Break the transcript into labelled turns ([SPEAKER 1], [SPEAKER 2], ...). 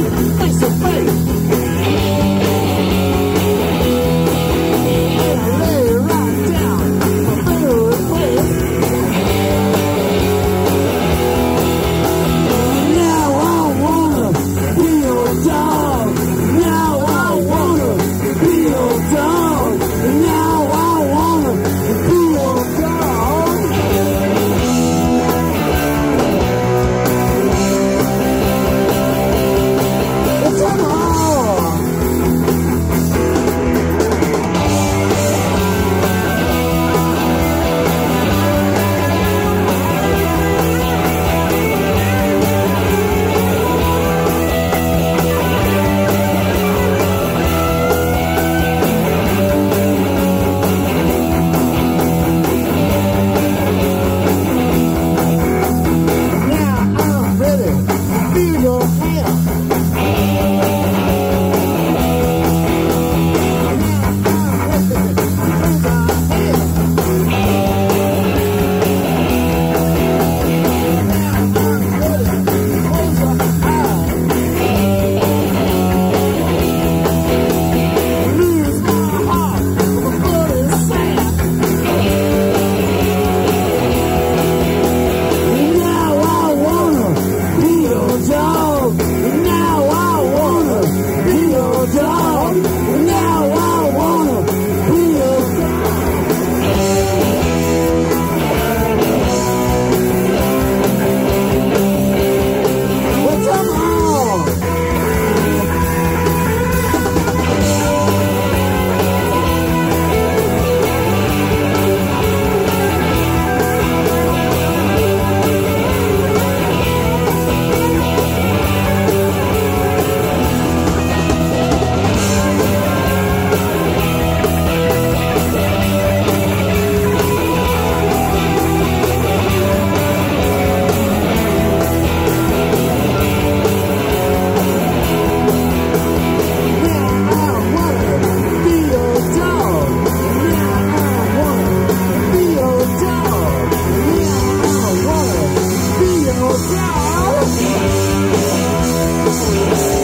[SPEAKER 1] face to face. And I lay right down my favorite place. Now I wanna be your dog. Now I wanna be your dog. Now I wanna be your dog. Come on. Now I'm ready to feel your hand. Be your dog.